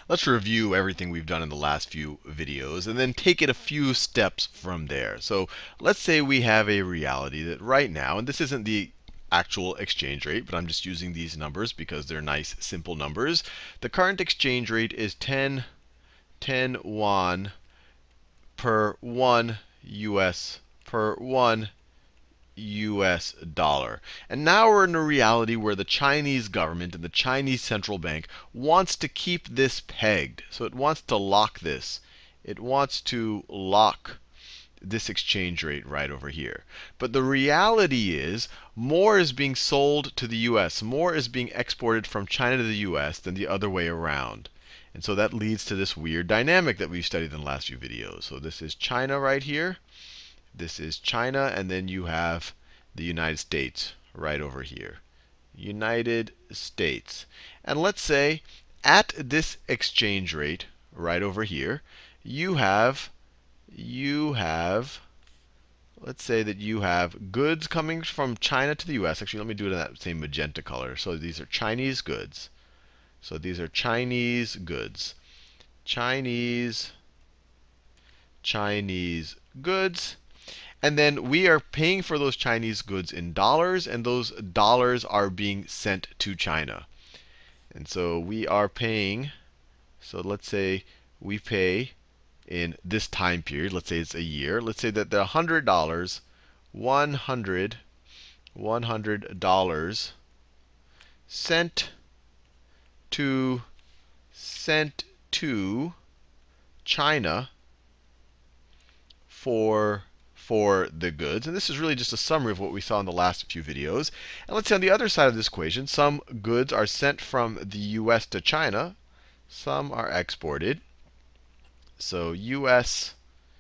let's review everything we've done in the last few videos and then take it a few steps from there. So let's say we have a reality that right now, and this isn't the actual exchange rate, but I'm just using these numbers because they're nice, simple numbers. The current exchange rate is 10 won per 1 US dollar. And now we're in a reality where the Chinese government and the Chinese central bank wants to keep this pegged. So it wants to lock this. It wants to lock this exchange rate right over here. But the reality is more is being sold to the US. More is being exported from China to the US than the other way around. And so that leads to this weird dynamic that we've studied in the last few videos. So this is China right here. This is China, and then you have the United States right over here. United States. And let's say at this exchange rate right over here, let's say that you have goods coming from China to the US. Actually, let me do it in that same magenta color. So these are Chinese goods. So these are Chinese goods. Chinese goods. And then we are paying for those Chinese goods in dollars, and those dollars are being sent to China. And so we are paying, so let's say we pay in this time period, let's say it's a year. Let's say that the $100, $100 sent to China for the goods. And this is really just a summary of what we saw in the last few videos. And let's say on the other side of this equation, some goods are sent from the US to China. Some are exported. So US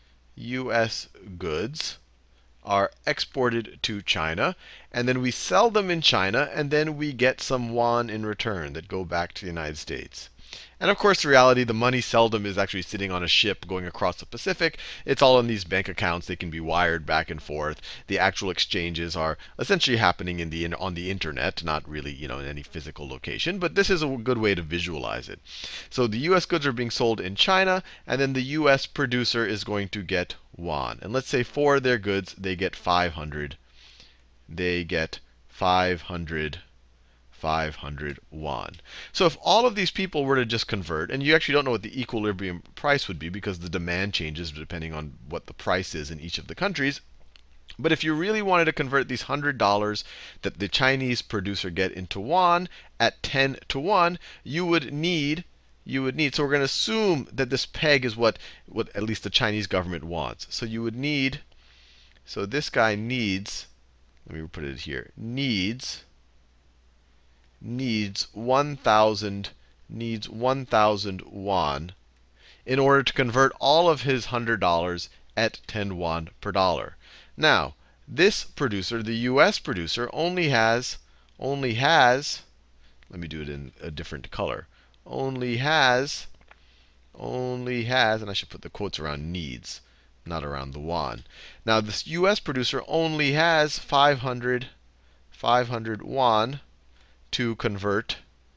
goods are exported to China. And then we sell them in China, and then we get some won in return that go back to the United States. And of course, the reality, the money seldom is actually sitting on a ship going across the Pacific. It's all in these bank accounts. They can be wired back and forth. The actual exchanges are essentially happening on the internet, not really in any physical location. But this is a good way to visualize it. So the US goods are being sold in China, and then the US producer is going to get won. And let's say for their goods, they get 500. They get 500 won. So if all of these people were to just convert, and you actually don't know what the equilibrium price would be because the demand changes depending on what the price is in each of the countries. But if you really wanted to convert these $100 that the Chinese producer get into won at 10 to 1, you would need, so we're going to assume that this peg is what at least the Chinese government wants. So you would need, so this guy needs, let me put it here, needs 1,000 won in order to convert all of his $100 at 10 won per dollar. Now, this producer, the US producer, only has, let me do it in a different color, only has, and I should put the quotes around needs, not around the won. Now, this US producer only has 500 won to convert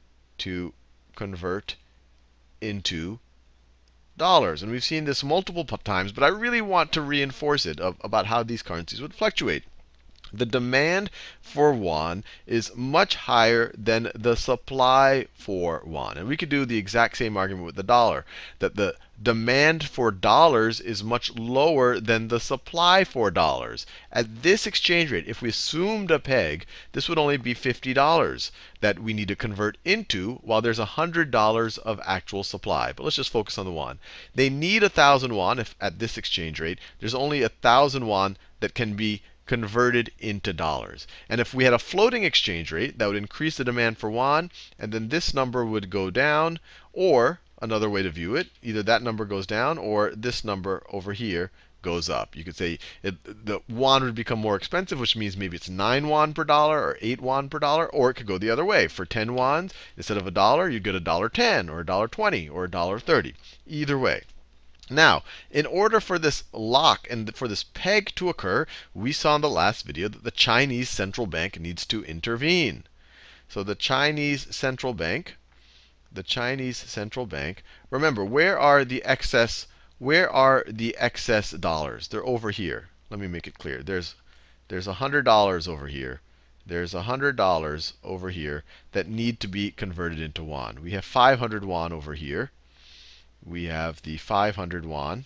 into dollars. And we've seen this multiple times, but I really want to reinforce it about how these currencies would fluctuate. The demand for won is much higher than the supply for won. And we could do the exact same argument with the dollar, that the demand for dollars is much lower than the supply for dollars. At this exchange rate, if we assumed a peg, this would only be $50 that we need to convert into, while there's $100 of actual supply. But let's just focus on the won. They need 1,000 won if at this exchange rate. There's only 1,000 won that can be converted into dollars. And if we had a floating exchange rate, that would increase the demand for won, and then this number would go down. Or another way to view it, either that number goes down or this number over here goes up. You could say the won would become more expensive, which means maybe it's 9 won per dollar or 8 won per dollar. Or it could go the other way. For 10 wons, instead of $1, you get $1.10 or $1.20 or $1.30. Either way. Now, in order for this lock and for this peg to occur, we saw in the last video that the Chinese central bank needs to intervene. So the Chinese central bank the Chinese central bank. Remember, where are the excess dollars? They're over here. Let me make it clear. There's $100 over here. There's $100 over here that need to be converted into won. We have 500 won over here. We have the 500 won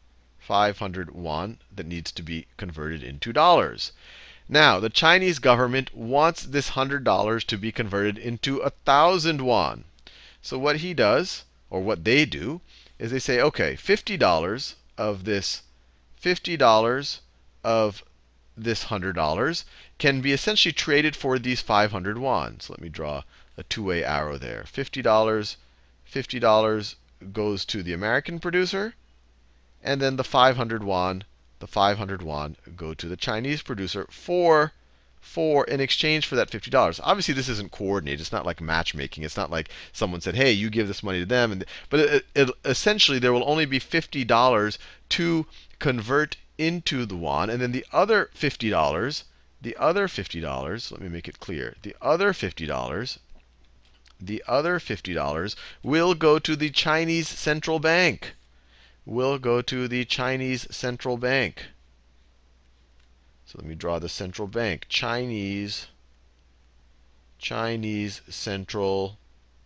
that needs to be converted into dollars. Now, the Chinese government wants this $100 to be converted into 1,000 won. So what he does, or what they do, is they say, okay, $50 of this $100 can be essentially traded for these 500 won. So let me draw a two-way arrow there. $50 goes to the American producer, and then the 500 won go to the Chinese producer in exchange for that $50. Obviously, this isn't coordinated. It's not like matchmaking. It's not like someone said, "Hey, you give this money to them." But essentially, there will only be $50 to convert into the won, and then the other $50, let me make it clear. The other $50 will go to the Chinese central bank. So let me draw the central bank. Chinese central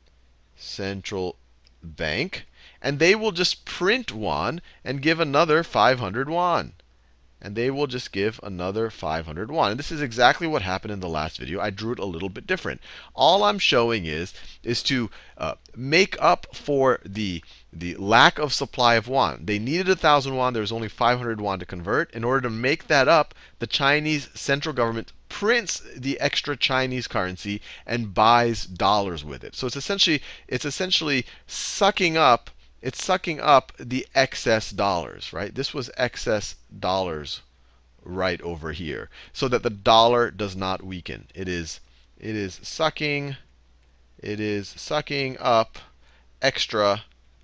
bank. And they will just print won and give another 500 won. And they will just give another 500 won. And this is exactly what happened in the last video. I drew it a little bit different. All I'm showing is to make up for the lack of supply of won. They needed 1,000 won. There was only 500 won to convert. In order to make that up, the Chinese central government prints the extra Chinese currency and buys dollars with it. So it's essentially sucking up the excess dollars, right? This was excess dollars right over here, so that the dollar does not weaken. It is sucking up extra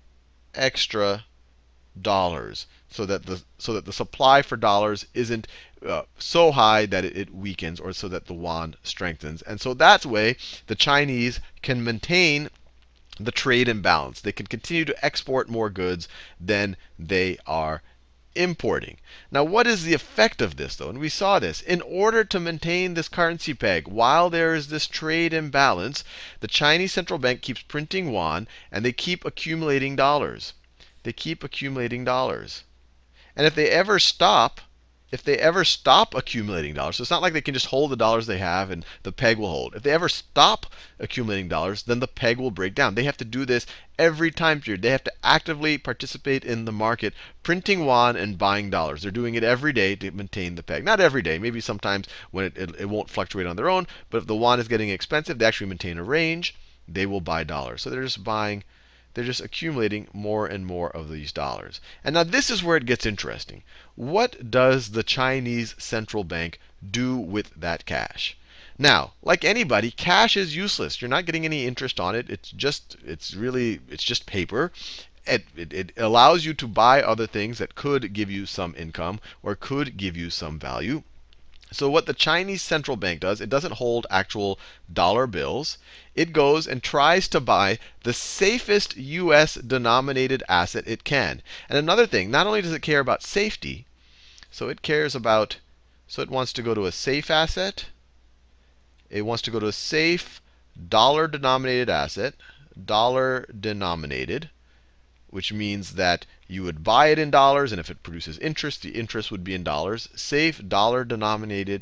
dollars, so that the supply for dollars isn't so high that it weakens, or so that the won strengthens. And so that way, the Chinese can maintain the trade imbalance. They can continue to export more goods than they are importing. Now, what is the effect of this, though? And we saw this. In order to maintain this currency peg while there is this trade imbalance, the Chinese central bank keeps printing won, and they keep accumulating dollars. And if they ever stop accumulating dollars, so it's not like they can just hold the dollars they have and the peg will hold. If they ever stop accumulating dollars, then the peg will break down. They have to do this every time period. They have to actively participate in the market, printing won and buying dollars. They're doing it every day to maintain the peg. Not every day. Maybe sometimes when it won't fluctuate on their own. But if the won is getting expensive, they actually maintain a range. They will buy dollars. So they're just accumulating more and more of these dollars. And now this is where it gets interesting. What does the Chinese central bank do with that cash? Now, like anybody, cash is useless. You're not getting any interest on it. It's just paper. It allows you to buy other things that could give you some income or could give you some value. So what the Chinese central bank does, it doesn't hold actual dollar bills. It goes and tries to buy the safest US denominated asset it can. And another thing, not only does it care about safety, so it wants to go to a safe asset. It wants to go to a safe dollar denominated asset, which means that you would buy it in dollars, and if it produces interest, the interest would be in dollars. Safe dollar denominated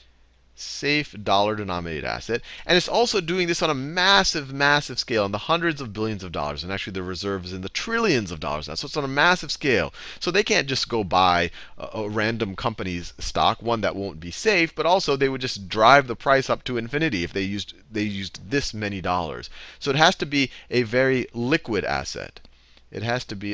asset. And it's also doing this on a massive scale, in the hundreds of billions of dollars. And actually, the reserve is in the trillions of dollars now. So it's on a massive scale. So they can't just go buy a random company's stock, one that won't be safe, but also they would just drive the price up to infinity if they used this many dollars. So it has to be a very liquid asset. One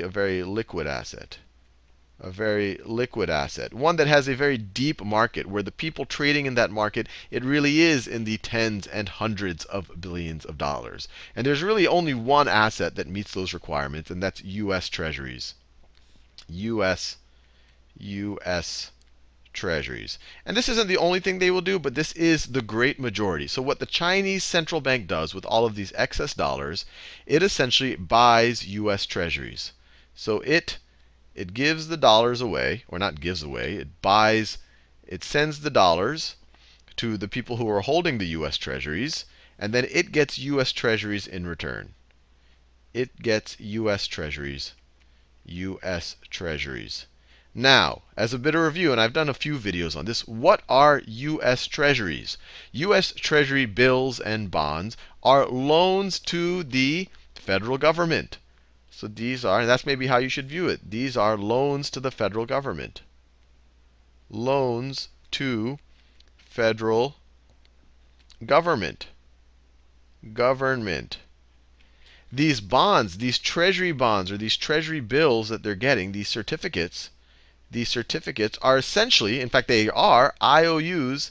that has a very deep market, where the people trading in that market, it really is in the tens and hundreds of billions of dollars. And there's really only one asset that meets those requirements, and that's US Treasuries. US treasuries. And this isn't the only thing they will do, but this is the great majority. So what the Chinese central bank does with all of these excess dollars, it essentially buys US treasuries. So it gives the dollars away, or not gives away, it sends the dollars to the people who are holding the US treasuries, and then it gets US treasuries in return. It gets US treasuries. US treasuries. Now, as a bit of review, and I've done a few videos on this, what are US treasuries? US treasury bills and bonds are loans to the federal government. So these are, and that's maybe how you should view it. These are loans to the federal government. Loans to federal government. These bonds, these treasury bonds, or these treasury bills that they're getting, these certificates are essentially, in fact, they are IOUs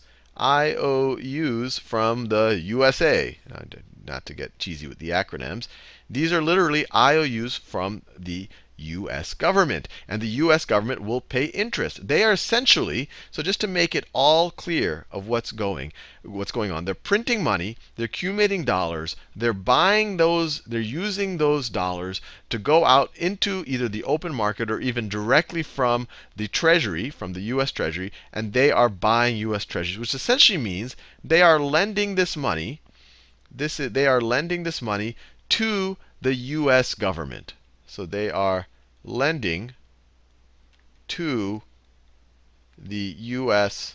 from the USA. Not to get cheesy with the acronyms. These are literally IOUs from the US government. And the US government will pay interest. They are essentially, so just to make it all clear of what's going on, they're printing money, they're accumulating dollars, they're buying those, they're using those dollars to go out into either the open market or even directly from the Treasury, from the US Treasury, and they are buying US Treasuries, which essentially means they are lending this money. They are lending this money to the US government. So they are lending to the US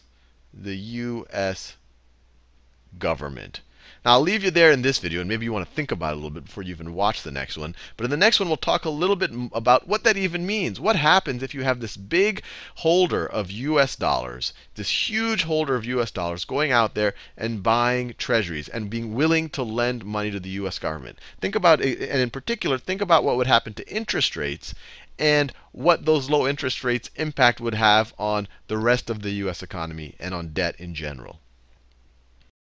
government. Now, I'll leave you there in this video, and maybe you want to think about it a little bit before you even watch the next one. But in the next one, we'll talk a little bit about what that even means. What happens if you have this big holder of US dollars, this huge holder of US dollars going out there and buying treasuries and being willing to lend money to the US government? Think about, and in particular, think about what would happen to interest rates and what those low interest rates impact would have on the rest of the US economy and on debt in general.